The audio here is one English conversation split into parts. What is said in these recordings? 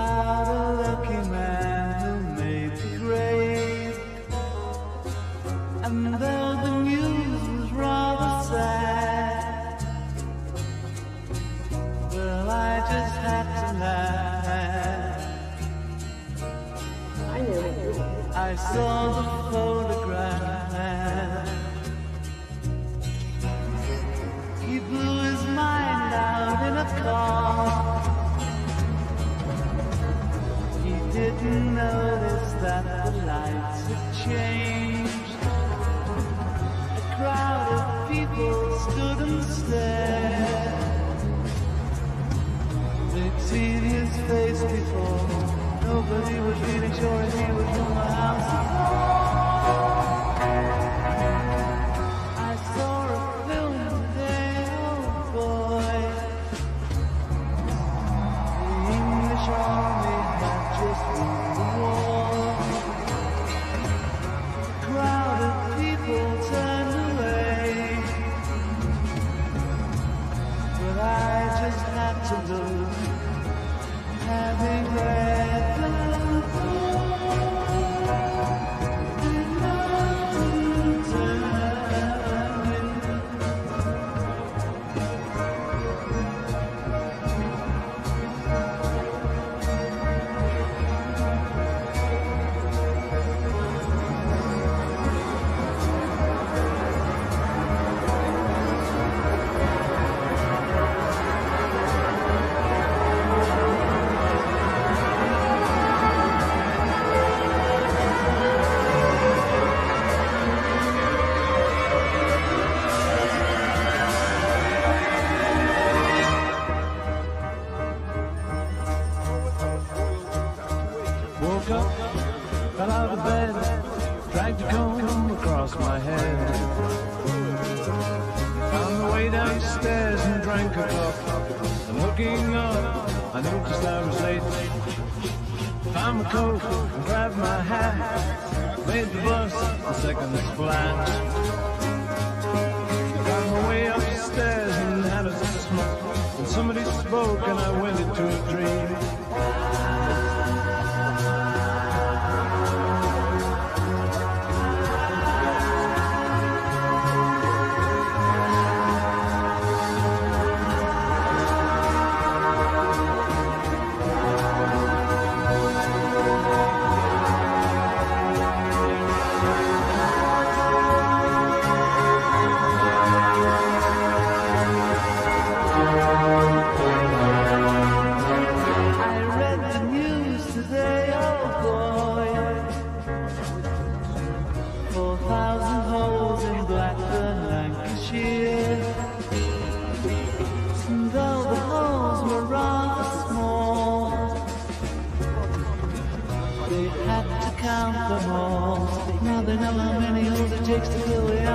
about a lucky man who made the grade. And though the news was rather sad, well, I just had to laugh. I saw the photograph. He blew his mind out in a car. He didn't notice that the lights had changed. A crowd of people stood and stared. They'd seen his face before. Nobody was really sure if he was from the house. I saw a film today, oh boy. The English army had just won the war. A crowd of people turned away, but I just had to look, having read the woke up, got out of bed, dragged a comb across my head. Found the way downstairs and drank a cup. And looking up, I noticed I was late. Found my coat and grabbed my hat. Made the bus a second flat. Found my way upstairs and had a smoke. And somebody spoke and I went into a dream. Count them all. Now they know how many holes it takes to fill the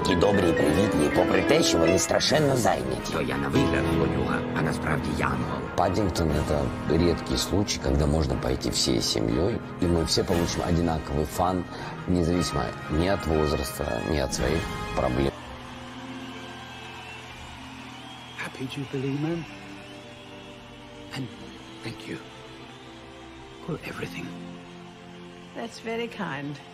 такі добрі і привітні, попри те, що вони страшенно зайняті. То я на вигляд злодюга, а насправді янгол. Паддингтон – это редкий случай, когда можно пойти всей семьей, и мы все получим одинаковый фан, независимо ни от возраста, ни от своих проблем. Happy Jubilee, man. And thank you for everything. That's very kind.